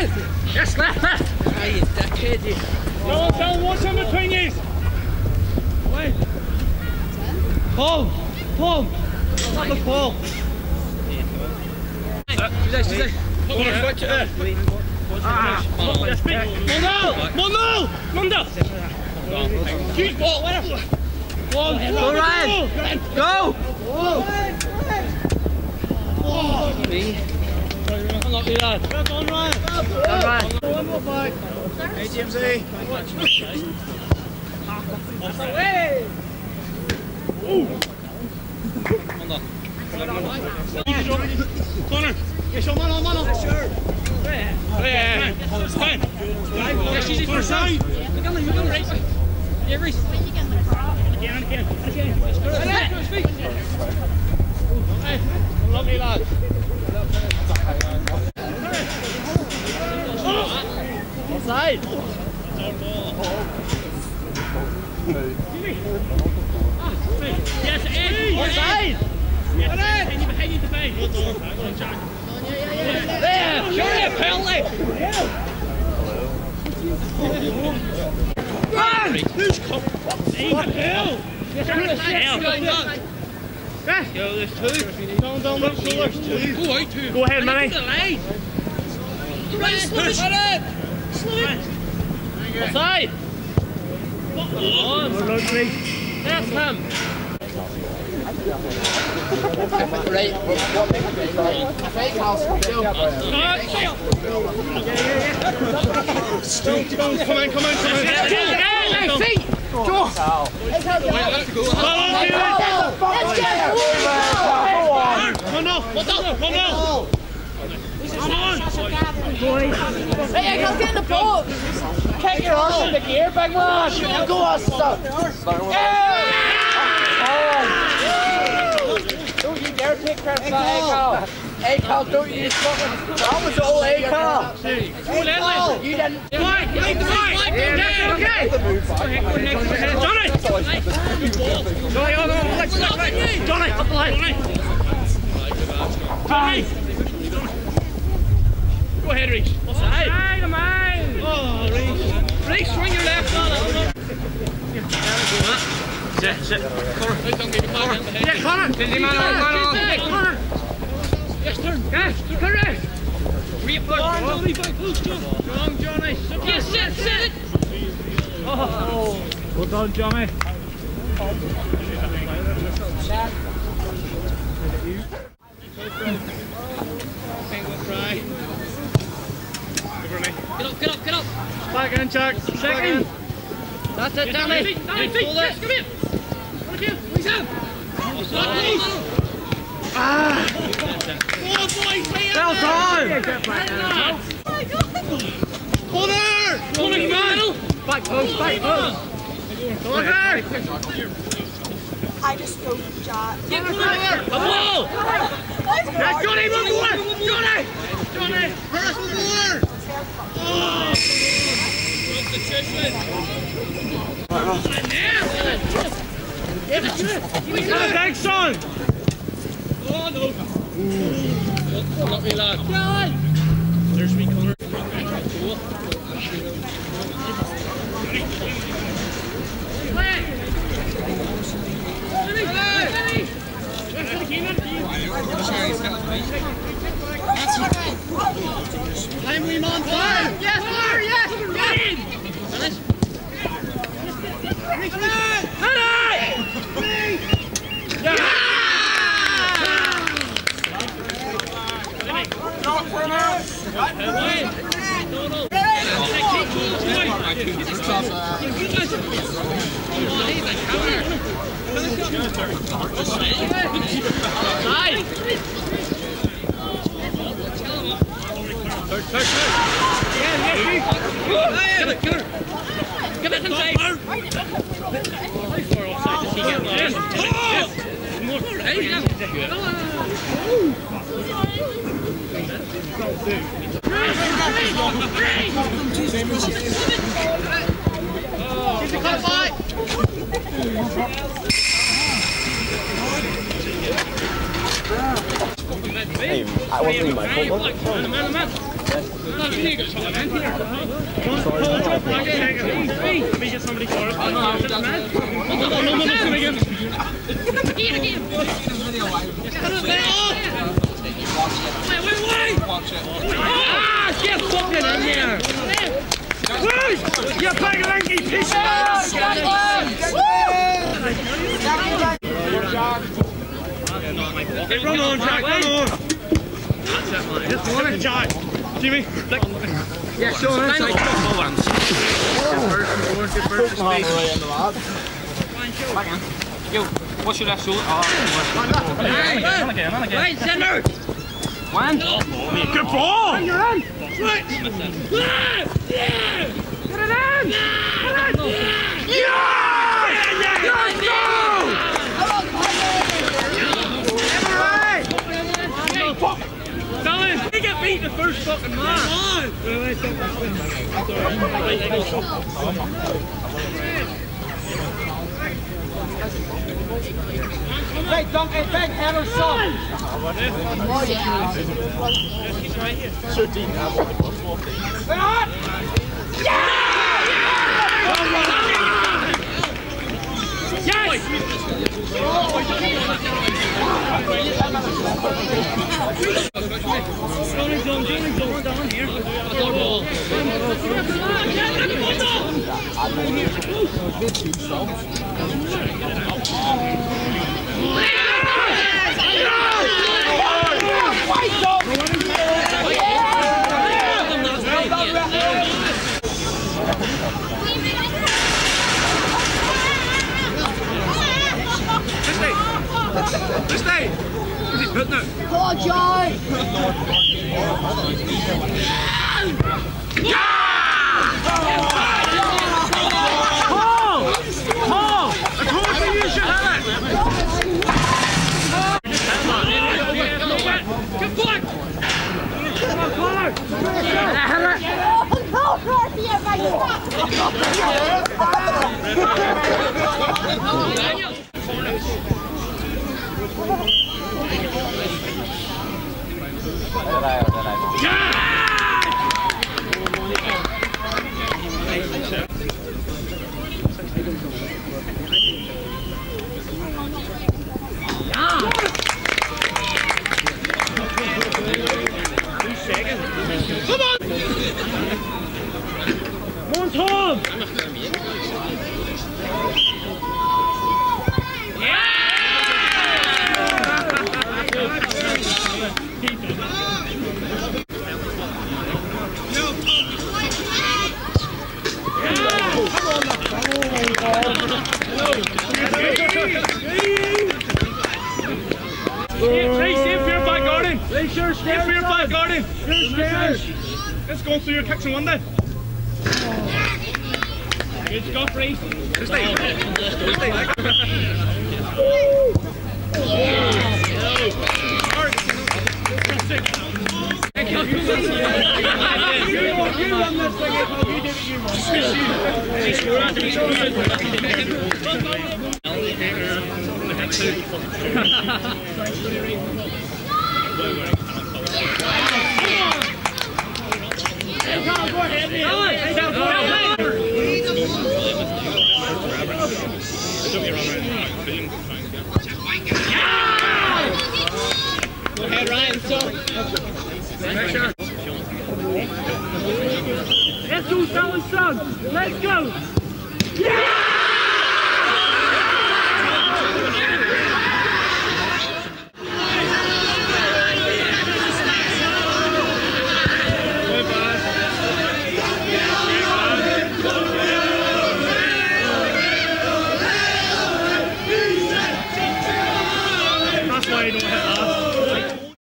Yes, left. Ah, you dickhead, you. No, Phil, what's in between you? Wait. Paul. Not the Paul. She's there. Switch it there. Mundo! Huge ball, winner! Go, Ryan! Go! Unlucky lad. Well done, Ryan. One more back. Hey, James A. Connor. Yes, your man on. Sure. Yeah. Fine. Yes, she's for side. We're going right. Yeah, Reese. Again. Lovely lad. Offside. Yes, Ed. Offside. Behind you, defend. There, surely a penalty. Run! Who's come? What the hell? Yes, yo, there's two. Don't look, so there's two. Go out, two. Go ahead, Manny. Right, slow it. Offside. That's him. Right, fake house. Come on. Feet. Go. Let's go. Come on. Hey, I can't get in the boat. Kick your horse in the gear, big man. Go on, son. Don't you dare take credit for that, A-Cal, don't you fucking... That was all A-Cal. You didn't... Okay. Johnny, up the line. Johnny. Go ahead, Reese. Offside, man. Oh, Reese, swing your left on. Sit. Yeah, Connor. Man on. Yes, turn. Yes, correct. Johnny, strong, Johnny. Yes, sit. Oh. Well done, Johnny. Get up. Back in, Chuck. Second. That's it, Danny. Yes, come here. Please him. Oh, boys, well done. Corner. Back post. Corner. I just go Jack. Get corner. The ball. Yes, Johnny, move forward. Johnny. First move forward. Oh. Thanks, son. Oh no. Not me, lad. There's me, Connor. Timely man, fire! Yes, fire! Yes! Get it inside! How far offside does he get? I wasn't in my phone. Man. somebody for it. Get fucking in here! You big lanky piece of run on, Jack, run on! That's it, man. Just one it, Jack. Jimmy, flick. Yeah, Sean, that's like football ones. Good first space. Yo, what's your left shoulder? On again. Right, centre! One. Good ball! You're in! Right! Get it in! Dylan, he get beat the first fucking man. Hey, Duncan, big header, son. Oh, yeah. He's right here. So deep now. Yes! Johnny John down here. This day! Where's he putting it? Oh, John! Paul! I told you you should have it! Good block! Come on, Connor! Let's go through your kicks and one day. Good stuff, Reece. This day. You run this thing, you do Go ahead, Ryan. Let's go, fellas, son. Let's go. Yeah!